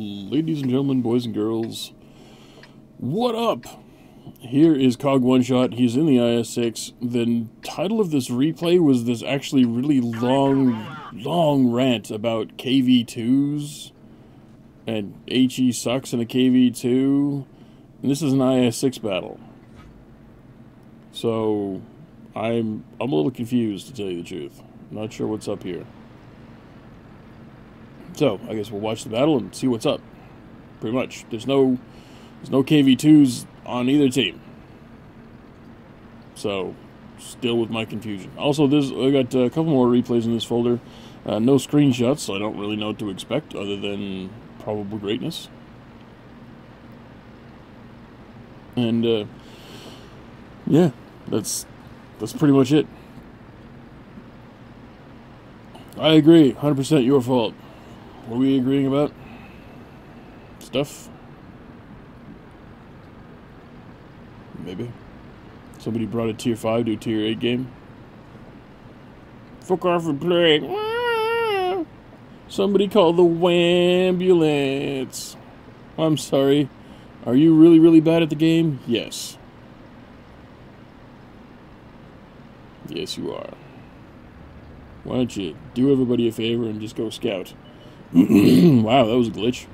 Ladies and gentlemen, boys and girls, what up? Here is Cog One Shot. He's in the IS-6. The title of this replay was this actually really long rant about KV2s and HE sucks in a KV2. And this is an IS-6 battle. So I'm a little confused, to tell you the truth. Not sure what's up here. So, I guess we'll watch the battle and see what's up. Pretty much. There's no KV2s on either team. So, still with my confusion. Also, I got a couple more replays in this folder. No screenshots, so I don't really know what to expect other than probable greatness. And, yeah, that's pretty much it. I agree, 100% your fault. What are we agreeing about? Stuff? Maybe. Somebody brought a tier 5 to a tier 8 game. Fuck off and play. Somebody call the Wambulance. I'm sorry. Are you really, really bad at the game? Yes. Yes, you are. Why don't you do everybody a favor and just go scout? Wow, that was a glitch.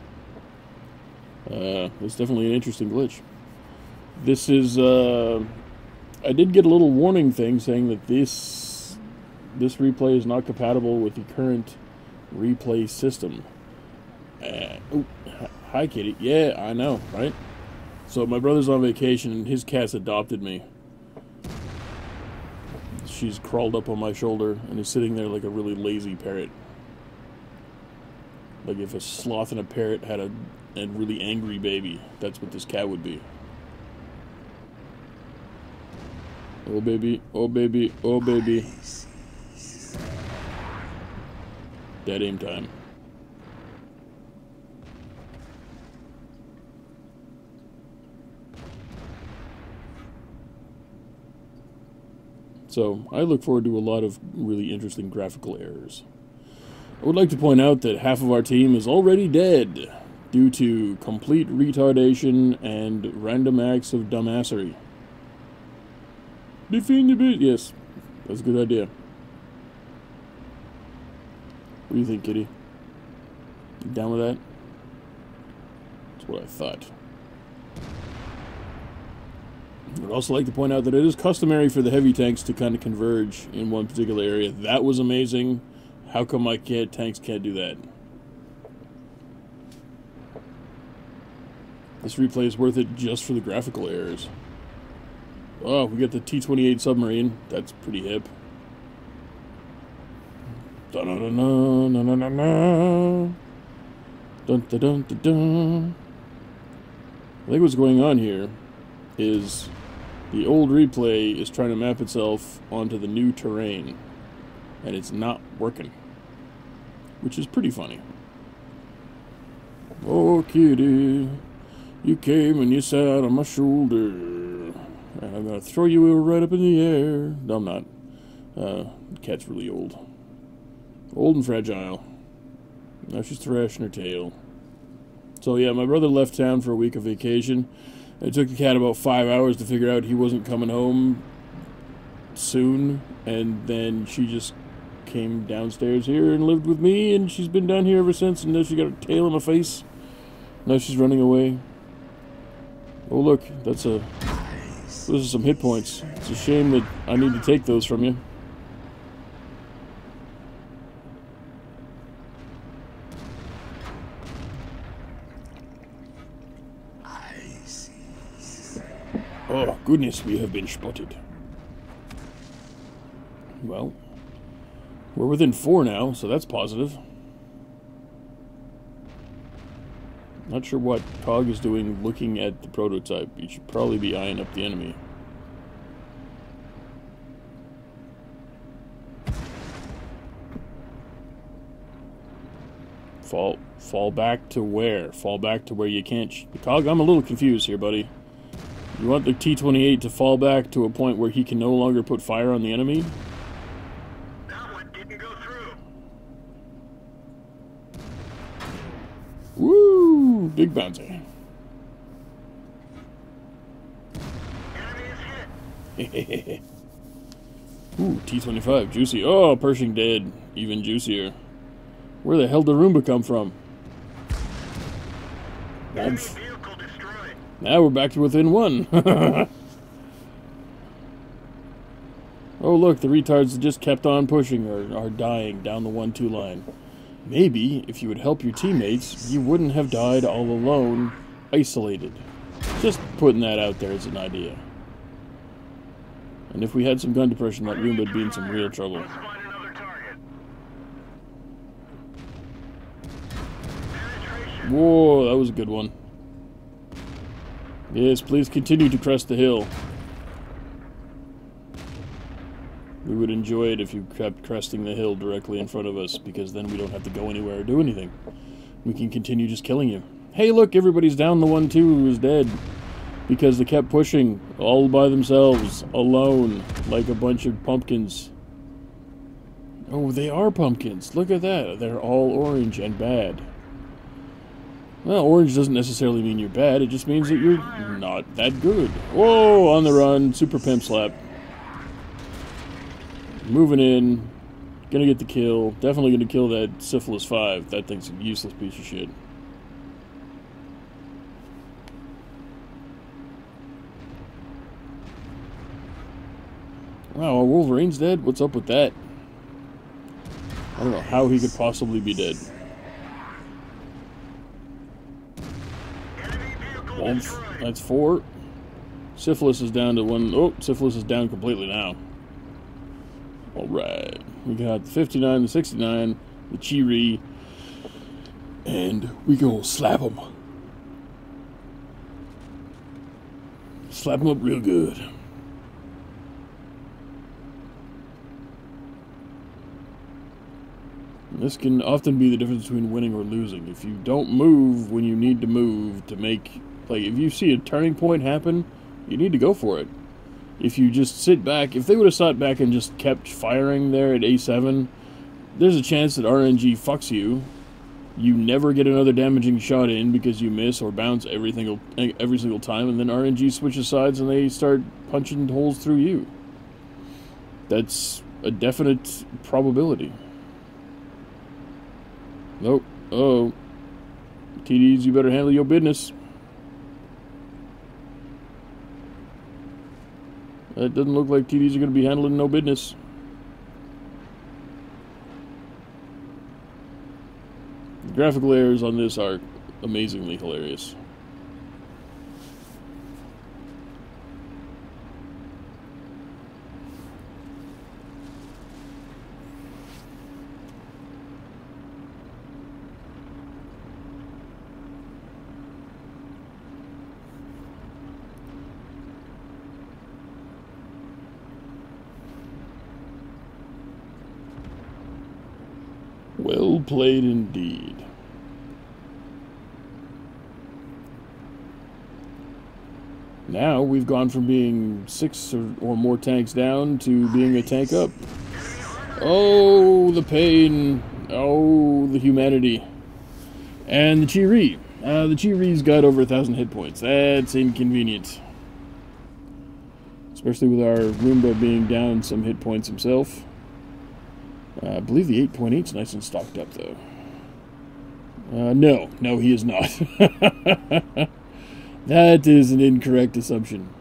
It's definitely an interesting glitch. This is, I did get a little warning thing saying that this replay is not compatible with the current replay system. Oh, hi, kitty. Yeah, I know, right? So my brother's on vacation and his cat's adopted me. She's crawled up on my shoulder and is sitting there like a really lazy parrot. Like if a sloth and a parrot had a really angry baby, that's what this cat would be. Oh baby, oh baby, oh baby. Dead aim time. So, I look forward to a lot of really interesting graphical errors. I would like to point out that half of our team is already dead due to complete retardation and random acts of dumbassery. Defend a bit, yes, that's a good idea. What do you think, kitty? You down with that? That's what I thought. I would also like to point out that it is customary for the heavy tanks to kind of converge in one particular area. That was amazing. How come my tanks can't do that? This replay is worth it just for the graphical errors. Oh, we got the T-28 submarine. That's pretty hip. Dun-dun-dun-dun, dun-dun-dun-dun-dun. I think what's going on here is the old replay is trying to map itself onto the new terrain, and it's not working, which is pretty funny. Oh, kitty, you came and you sat on my shoulder, and I'm gonna throw you right up in the air. No, I'm not. The cat's really old. Old and fragile. Now she's thrashing her tail. So yeah, my brother left town for a week of vacation. It took the cat about 5 hours to figure out he wasn't coming home soon, and then she just came downstairs here and lived with me, and she's been down here ever since, and now she got her tail in my face. Now she's running away. Oh look, those are some hit points. It's a shame that I need to take those from you. Oh, goodness, we have been spotted. Well, we're within 4 now, so that's positive. Not sure what Cog is doing looking at the prototype. You should probably be eyeing up the enemy. Fall back to where? Fall back to where you can't... Cog, I'm a little confused here, buddy. You want the T-28 to fall back to a point where he can no longer put fire on the enemy? That one didn't go through. Woo! big bouncy. Enemy is hit. Ooh, T-25, juicy. Oh, Pershing dead. Even juicier. Where the hell did Roomba come from? Enemy vehicle destroyed. Now we're back to within one. Oh, look, the retards that just kept on pushing are dying down the 1-2 line. Maybe, if you would help your teammates, you wouldn't have died all alone, isolated. Just putting that out there as an idea. And if we had some gun depression, that Roomba would be in some real trouble. Let's find another target. Penetration. Whoa, that was a good one. Yes, please continue to crest the hill. We would enjoy it if you kept cresting the hill directly in front of us, because then we don't have to go anywhere or do anything. We can continue just killing you. Hey, look, everybody's down the 1-2 who is dead. Because they kept pushing all by themselves, alone, like a bunch of pumpkins. Oh, they are pumpkins. Look at that. They're all orange and bad. Well, orange doesn't necessarily mean you're bad. It just means that you're not that good. Whoa, on the run. Super pimp slap. Moving in. Gonna get the kill. Definitely gonna kill that Syphilis 5. That thing's a useless piece of shit. Wow, Wolverine's dead? What's up with that? I don't know how he could possibly be dead. Enemy vehicle Well, destroyed. that's 4. Syphilis is down to 1. Oh, Syphilis is down completely now. Alright. We got the 59, the 69, the Chiri, and we go slap him. Slap him up real good. This can often be the difference between winning or losing. If you don't move when you need to move to make... Like, if you see a turning point happen, you need to go for it. If you just sit back... If they would have sat back and just kept firing there at A7, there's a chance that RNG fucks you. You never get another damaging shot in because you miss or bounce every single time, and then RNG switches sides and they start punching holes through you. That's a definite probability. Nope. Uh-oh. TDs, you better handle your business. That doesn't look like TDs are going to be handling no business. The graphical errors on this are amazingly hilarious. Well played indeed. Now we've gone from being 6 or more tanks down to being a tank up. Oh, the pain. Oh, the humanity. And the Chiri. The Chiri's got over 1,000 hit points. That's inconvenient. Especially with our Roomba being down some hit points himself. I believe the 8.8's nice and stocked up, though. No, he is not. That is an incorrect assumption.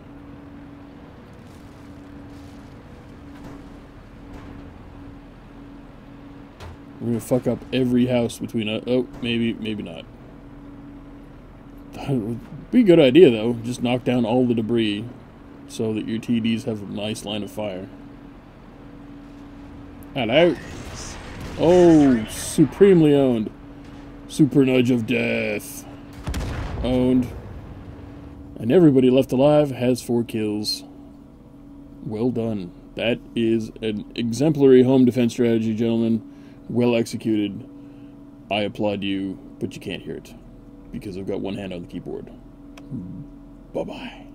We're gonna fuck up every house between us. Oh, maybe not. Be a good idea, though. Just knock down all the debris so that your TDs have a nice line of fire. Hello. Oh, supremely owned. Super nudge of death. Owned. And everybody left alive has 4 kills. Well done. That is an exemplary home defense strategy, gentlemen. Well executed. I applaud you, but you can't hear it. Because I've got one hand on the keyboard. Bye-bye.